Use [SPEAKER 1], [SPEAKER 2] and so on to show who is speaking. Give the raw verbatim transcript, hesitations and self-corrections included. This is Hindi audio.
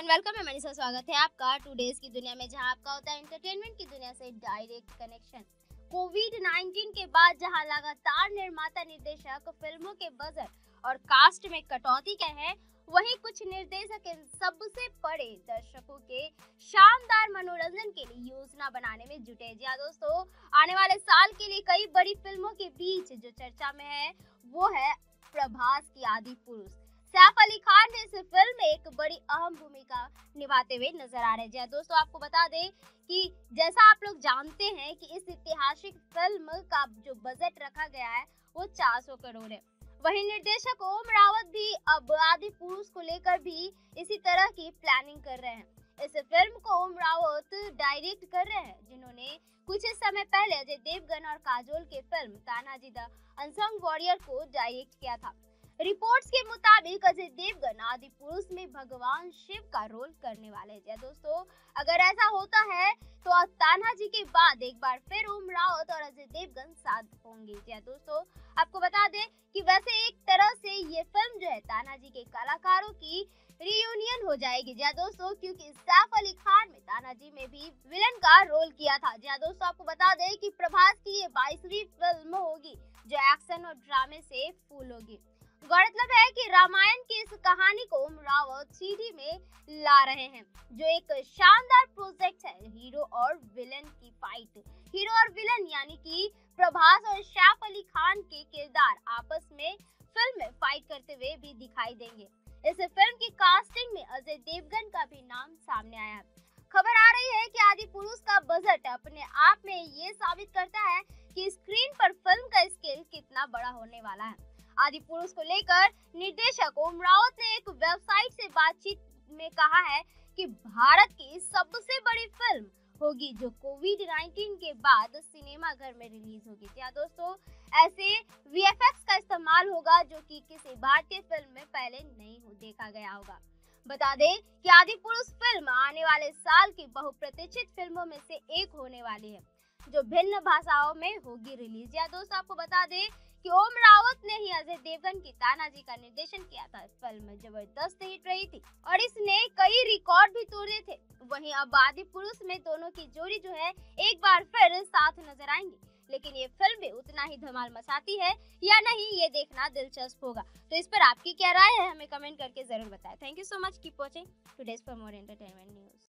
[SPEAKER 1] एंड वेलकम है मनीषा। स्वागत है आपका टू डेज की दुनिया में, जहां आपका होता है एंटरटेनमेंट की दुनिया से डायरेक्ट कनेक्शन। कोविड नाइनटीन के बाद जहां लगातार निर्माता निर्देशक फिल्मों के बजट और कास्ट में कटौती के हैं, वहीं कुछ निर्देशक इन सबसे बड़े दर्शकों के शानदार मनोरंजन के लिए योजना बनाने में जुटे। जी हाँ दोस्तों, आने वाले साल के लिए कई बड़ी फिल्मों के बीच जो चर्चा में है वो है प्रभास की आदि पुरुष। सैफ अली खान ने इस फिल्म में एक बड़ी अहम भूमिका निभाते हुए नजर आ रहे हैं। दोस्तों आपको बता दें कि जैसा आप लोग जानते हैं कि इस ऐतिहासिक फिल्म का जो बजट रखा गया है वो चार सौ करोड़ है। वहीं निर्देशक ओम रावत भी अब आदि पुरुष को लेकर भी इसी तरह की प्लानिंग कर रहे हैं। इस फिल्म को ओम रावत डायरेक्ट कर रहे हैं, जिन्होंने कुछ समय पहले अजय देवगन और काजोल के film Tanhaji the unsung warrior को डायरेक्ट किया था। रिपोर्ट्स के मुताबिक अजय देवगन आदि पुरुष में भगवान शिव का रोल करने वाले हैं। दोस्तों अगर ऐसा होता है तो तानाजी के बाद एक बार फिर ओम रावत और अजय देवगन साथ होंगे। जी दोस्तों आपको बता दें कि वैसे एक तरह से ये फिल्म जो है तानाजी के कलाकारों की रियूनियन हो जाएगी। जी दोस्तों, क्योंकि सैफ अली खान में तानाजी में भी विलन का रोल किया था। जी दोस्तों आपको बता दें कि प्रभास की ये बाईसवीं फिल्म होगी जो एक्शन और ड्रामे से फुल होगी। गौरतलब है कि रामायण की इस कहानी को ओम रावत सीडी में ला रहे हैं, जो एक शानदार प्रोजेक्ट है। हीरो और विलन की फाइट, हीरो और विलन यानी कि प्रभास और सैफ अली खान के किरदार आपस में फिल्म में फाइट करते हुए भी दिखाई देंगे। इस फिल्म की कास्टिंग में अजय देवगन का भी नाम सामने आया है। खबर आ रही है कि आदि पुरुष का बजट अपने आप में ये साबित करता है कि स्क्रीन पर फिल्म का स्केल कितना बड़ा होने वाला है। आदि पुरुष को लेकर निर्देशक ओम रावत ने एक वेबसाइट से बातचीत में कहा है कि भारत की सबसे बड़ी फिल्म होगी जो कोविड नाइनटीन के बाद सिनेमा घर में रिलीज होगी। क्या दोस्तों, ऐसे वीएफएक्स का इस्तेमाल होगा जो कि किसी भारतीय फिल्म में पहले नहीं देखा गया होगा। बता दें कि आदि पुरुष फिल्म आने वाले साल की बहुप्रतीक्षित फिल्मों में से एक होने वाली है, जो भिन्न भाषाओं में होगी रिलीज। या दोस्तों आपको बता दें कि ओम रावत ने ही अजय देवगन की तानाजी का निर्देशन किया था। इस फिल्म में जबरदस्त हिट रही थी और इसने कई रिकॉर्ड भी तोड़े थे। वहीं अब आदि पुरुष में दोनों की जोड़ी जो है एक बार फिर साथ नजर आएंगी, लेकिन ये फिल्म भी उतना ही धमाल मचाती है या नहीं, ये देखना दिलचस्प होगा। तो इस पर आपकी क्या राय है, हमें कमेंट करके जरूर बताएं। Thank you so much, keep watching today's for more entertainment news.